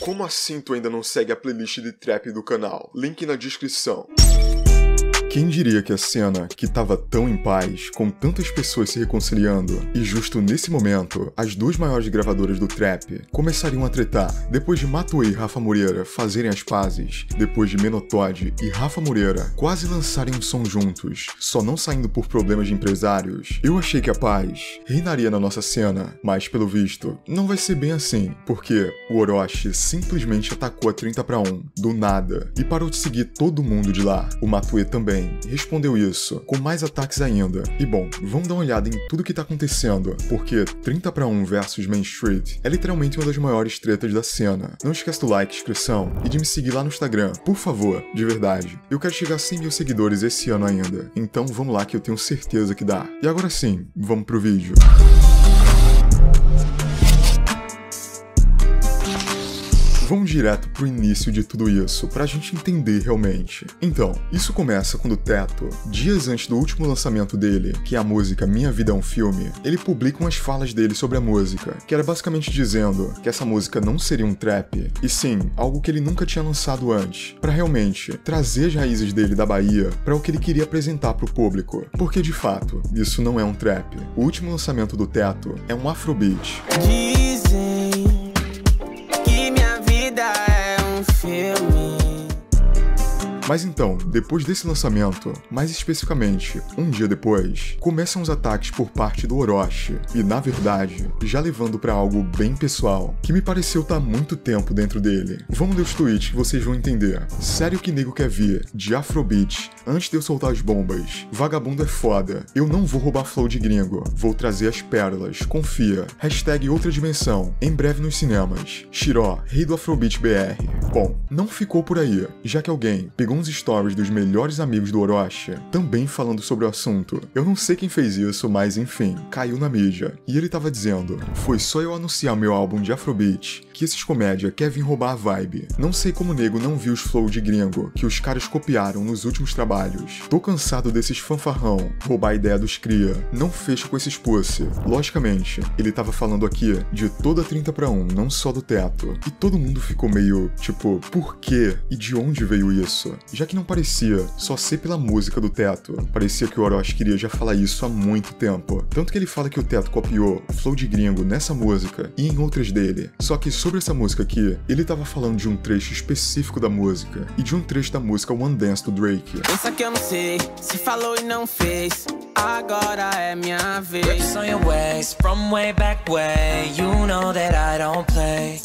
Como assim tu ainda não segue a playlist de trap do canal? Link na descrição. Quem diria que a cena, que tava tão em paz, com tantas pessoas se reconciliando, e justo nesse momento, as duas maiores gravadoras do trap começariam a tretar, depois de Matuê e Rafa Moreira fazerem as pazes, depois de Menotod e Rafa Moreira quase lançarem um som juntos, só não saindo por problemas de empresários, eu achei que a paz reinaria na nossa cena, mas pelo visto, não vai ser bem assim, porque o Orochi simplesmente atacou a 30-1, do nada, e parou de seguir todo mundo de lá. O Matuê também respondeu isso, com mais ataques ainda. E bom, vamos dar uma olhada em tudo que tá acontecendo, porque 30-1 versus Main Street é literalmente uma das maiores tretas da cena. Não esquece do like, inscrição e de me seguir lá no Instagram, por favor, de verdade. Eu quero chegar a 100 mil seguidores esse ano ainda, então vamos lá que eu tenho certeza que dá. E agora sim, vamos pro vídeo. Vamos direto pro início de tudo isso, pra gente entender realmente. Então, isso começa quando o Teto, dias antes do último lançamento dele, que é a música Minha Vida é um Filme, ele publica umas falas dele sobre a música, que era basicamente dizendo que essa música não seria um trap, e sim, algo que ele nunca tinha lançado antes, pra realmente trazer as raízes dele da Bahia pra o que ele queria apresentar pro público. Porque de fato, isso não é um trap. O último lançamento do Teto é um Afrobeat. Mas então, depois desse lançamento, mais especificamente, um dia depois, começam os ataques por parte do Orochi, e na verdade, já levando pra algo bem pessoal, que me pareceu tá há muito tempo dentro dele. Vamos ler os tweets que vocês vão entender. Sério que nego quer vir, de Afrobeat, antes de eu soltar as bombas. Vagabundo é foda, eu não vou roubar flow de gringo, vou trazer as pérolas, confia. Hashtag outra dimensão, em breve nos cinemas. Shiró, rei do Afrobeat BR. Bom, não ficou por aí, já que alguém pegou uns stories dos melhores amigos do Orochi, também falando sobre o assunto. Eu não sei quem fez isso, mas enfim, caiu na mídia. E ele tava dizendo, foi só eu anunciar meu álbum de Afrobeat, que esses comédia quer vir roubar a vibe. Não sei como o nego não viu os flow de gringo, que os caras copiaram nos últimos trabalhos. Tô cansado desses fanfarrão, roubar a ideia dos cria. Não fecho com esses pussy. Logicamente, ele tava falando aqui de toda a 30-1, não só do Teto. E todo mundo ficou meio, tipo, por quê? E de onde veio isso? Já que não parecia só ser pela música do Teto, parecia que o Orochi queria já falar isso há muito tempo. Tanto que ele fala que o Teto copiou o flow de gringo nessa música e em outras dele. Só que sobre essa música aqui, ele tava falando de um trecho específico da música e de um trecho da música One Dance do Drake. Pensa que eu não sei, se falou e não fez, agora é minha vez. On your ways, from way back way, you know that I don't play.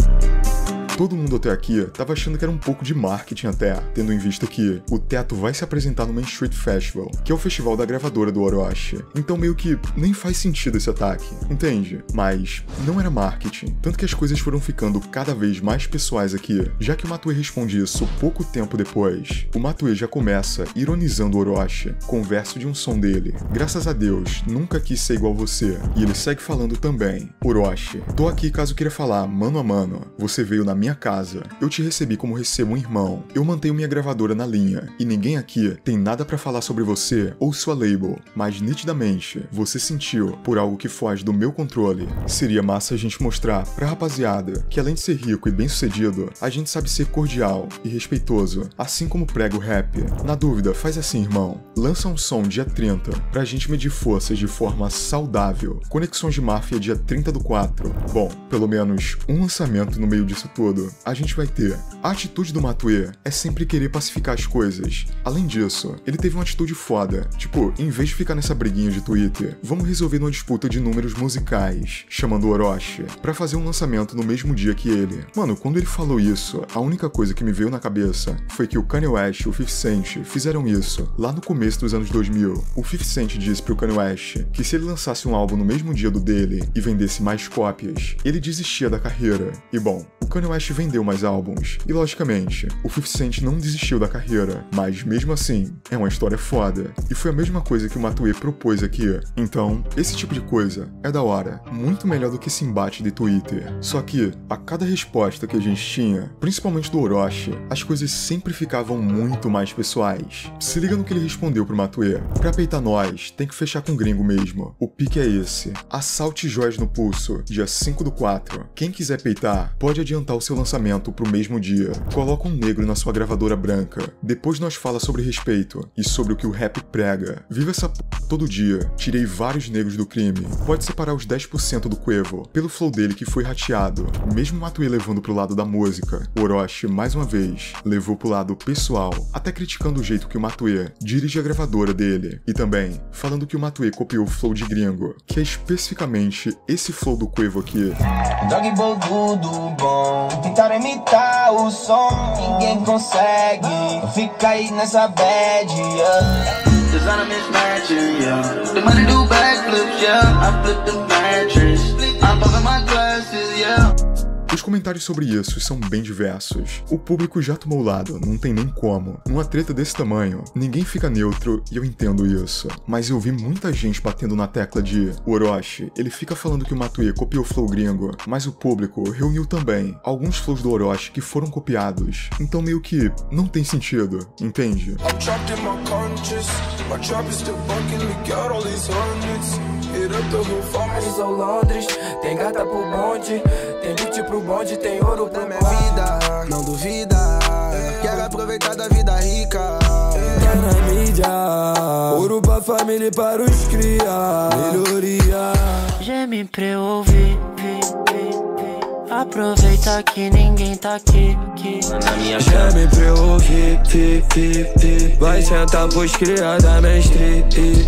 Todo mundo até aqui tava achando que era um pouco de marketing até, tendo em vista que o Teto vai se apresentar no Main Street Festival, que é o festival da gravadora do Orochi. Então meio que nem faz sentido esse ataque, entende? Mas não era marketing, tanto que as coisas foram ficando cada vez mais pessoais aqui. Já que o Matuê responde isso pouco tempo depois, o Matuê já começa ironizando o Orochi com o verso de um som dele. Graças a Deus, nunca quis ser igual você. E ele segue falando também, Orochi, tô aqui caso queira falar mano a mano, você veio na minha casa, eu te recebi como recebo um irmão, eu mantenho minha gravadora na linha, e ninguém aqui tem nada pra falar sobre você ou sua label, mas nitidamente, você sentiu por algo que foge do meu controle. Seria massa a gente mostrar pra rapaziada que além de ser rico e bem sucedido, a gente sabe ser cordial e respeitoso, assim como prega o rap. Na dúvida, faz assim, irmão, lança um som dia 30, pra gente medir forças de forma saudável. Conexões de Máfia dia 30/4. Bom, pelo menos um lançamento no meio disso tudo a gente vai ter. A atitude do Matuê é sempre querer pacificar as coisas. Além disso, ele teve uma atitude foda. Tipo, em vez de ficar nessa briguinha de Twitter, vamos resolver numa disputa de números musicais, chamando o Orochi pra fazer um lançamento no mesmo dia que ele. Mano, quando ele falou isso, a única coisa que me veio na cabeça foi que o Kanye West e o 50 Cent fizeram isso lá no começo dos anos 2000. O 50 Cent disse pro Kanye West que se ele lançasse um álbum no mesmo dia do dele e vendesse mais cópias, ele desistia da carreira. E bom, o Kanye West vendeu mais álbuns, e logicamente, o 50 Cent não desistiu da carreira, mas mesmo assim, é uma história foda, e foi a mesma coisa que o Matuê propôs aqui. Então, esse tipo de coisa é da hora, muito melhor do que esse embate de Twitter. Só que, a cada resposta que a gente tinha, principalmente do Orochi, as coisas sempre ficavam muito mais pessoais. Se liga no que ele respondeu pro Matuê: pra peitar nós, tem que fechar com gringo mesmo, o pique é esse, assalte joias no pulso, dia 5/4, quem quiser peitar, pode adiantar o seu lançamento pro mesmo dia. Coloca um negro na sua gravadora branca. Depois nós fala sobre respeito e sobre o que o rap prega. Viva essa p todo dia. Tirei vários negros do crime. Pode separar os 10% do Quavo pelo flow dele que foi rateado. Mesmo Matuê levando pro lado da música, Orochi, mais uma vez, levou pro lado pessoal, até criticando o jeito que o Matuê dirige a gravadora dele. E também falando que o Matuê copiou o flow de gringo, que é especificamente esse flow do Quavo aqui. Dog tudo bom, tentaram imitar o som, ninguém consegue, fica aí nessa bad, yeah. Design a mismatch, yeah. The money do backflips, yeah. I flip the mattress, I'm popping my glasses, yeah. Os comentários sobre isso são bem diversos. O público já tomou o lado, não tem nem como. Numa treta desse tamanho, ninguém fica neutro e eu entendo isso. Mas eu vi muita gente batendo na tecla de o Orochi, ele fica falando que o Matuê copiou o flow gringo, mas o público reuniu também alguns flows do Orochi que foram copiados. Então meio que não tem sentido, entende? Londres, tem gata pro bonde, tem beat pro bonde, tem ouro pra minha vida. Não duvida, quero aproveitar da vida rica. Tá na mídia, ouro pra família e para os cria. Melhoria. Geme pra eu ouvir, aproveita que ninguém tá aqui. Na minha chame pra eu ouvir, vai sentar pros cria da mestre.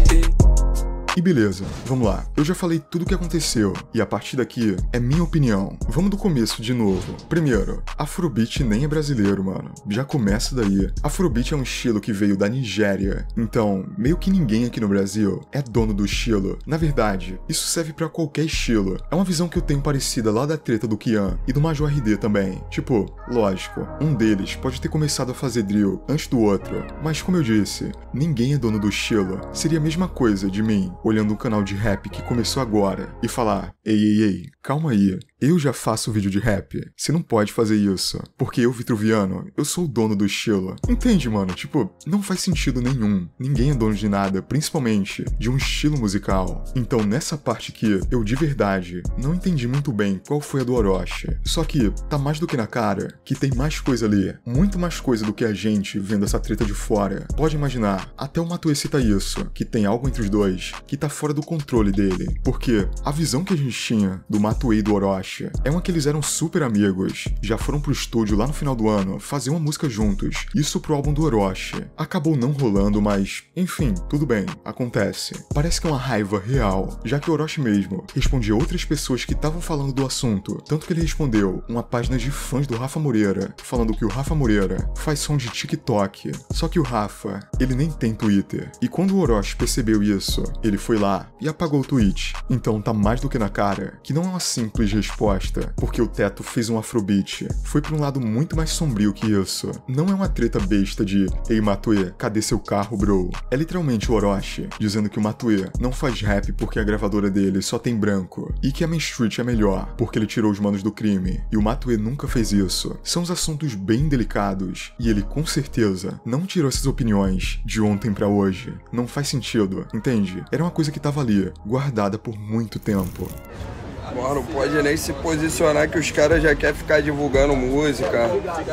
E beleza, vamos lá. Eu já falei tudo o que aconteceu, e a partir daqui é minha opinião. Vamos do começo de novo. Primeiro, Afrobeat nem é brasileiro, mano. Já começa daí. Afrobeat é um estilo que veio da Nigéria, então meio que ninguém aqui no Brasil é dono do estilo. Na verdade, isso serve pra qualquer estilo. É uma visão que eu tenho parecida lá da treta do Kian e do Major RD também. Tipo, lógico, um deles pode ter começado a fazer drill antes do outro, mas como eu disse, ninguém é dono do estilo. Seria a mesma coisa de mim olhando um canal de rap que começou agora e falar: ei, calma aí, eu já faço vídeo de rap, você não pode fazer isso, porque eu, Vitruviano, eu sou o dono do estilo. Entende, mano? Tipo, não faz sentido nenhum. Ninguém é dono de nada, principalmente de um estilo musical. Então nessa parte aqui, eu de verdade não entendi muito bem qual foi a do Orochi. Só que tá mais do que na cara que tem mais coisa ali, muito mais coisa do que a gente vendo essa treta de fora. Pode imaginar, até o Matuê cita isso, que tem algo entre os dois que tá fora do controle dele, porque a visão que a gente tinha do Matuê e do Orochi é uma que eles eram super amigos, já foram pro estúdio lá no final do ano fazer uma música juntos, isso pro álbum do Orochi. Acabou não rolando, mas enfim, tudo bem, acontece. Parece que é uma raiva real, já que o Orochi mesmo respondia outras pessoas que estavam falando do assunto, tanto que ele respondeu uma página de fãs do Rafa Moreira, falando que o Rafa Moreira faz som de TikTok, só que o Rafa, ele nem tem Twitter, e quando o Orochi percebeu isso, ele foi lá e apagou o tweet. Então tá mais do que na cara que não é uma simples resposta, porque o Teto fez um Afrobeat. Foi pra um lado muito mais sombrio que isso. Não é uma treta besta de ei Matuê, cadê seu carro, bro? É literalmente o Orochi dizendo que o Matuê não faz rap porque a gravadora dele só tem branco, e que a Main Street é melhor porque ele tirou os manos do crime, e o Matuê nunca fez isso. São os assuntos bem delicados, e ele com certeza não tirou essas opiniões de ontem pra hoje. Não faz sentido, entende? Era uma coisa que tava ali, guardada por muito tempo. Mano, não pode nem se posicionar que os caras já querem ficar divulgando música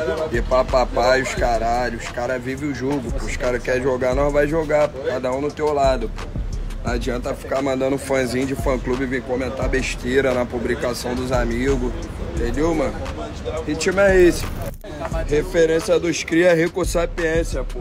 e papapá e os caralho. Os caras vivem o jogo, pô. Os caras querem jogar, nós vai jogar, pô. Cada um no teu lado, pô. Não adianta ficar mandando fãzinho de fã-clube vir comentar besteira na publicação dos amigos. Entendeu, mano? Que time é esse? Referência dos cria Rico Sapiência, pô.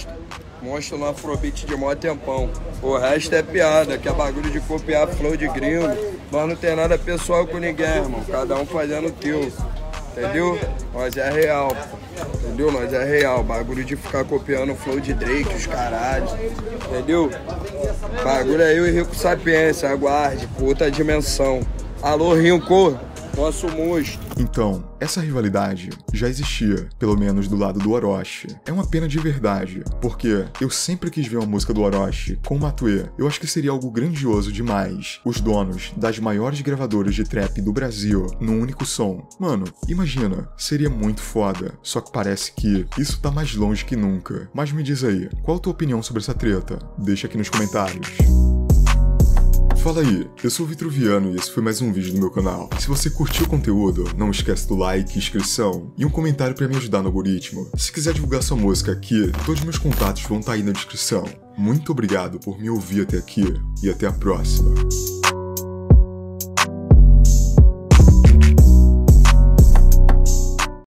Monstro no Afrobeat de mó tempão. O resto é piada, que é bagulho de copiar flow de gringo. Nós não tem nada pessoal com ninguém, irmão. Cada um fazendo o teu. Entendeu? Nós é real, entendeu? Nós é real. Bagulho de ficar copiando o flow de Drake, os caralhos. Entendeu? Bagulho é eu e Rico Sapiência, aguarde, por outra dimensão. Alô, Rinco, nosso monstro. Então, essa rivalidade já existia, pelo menos do lado do Orochi. É uma pena de verdade, porque eu sempre quis ver uma música do Orochi com o Matuê. Eu acho que seria algo grandioso demais. Os donos das maiores gravadoras de trap do Brasil num único som. Mano, imagina, seria muito foda. Só que parece que isso tá mais longe que nunca. Mas me diz aí, qual a tua opinião sobre essa treta? Deixa aqui nos comentários. Fala aí, eu sou o Vitruviano e esse foi mais um vídeo do meu canal. Se você curtiu o conteúdo, não esquece do like, inscrição e um comentário pra me ajudar no algoritmo. Se quiser divulgar sua música aqui, todos os meus contatos vão estar aí na descrição. Muito obrigado por me ouvir até aqui e até a próxima.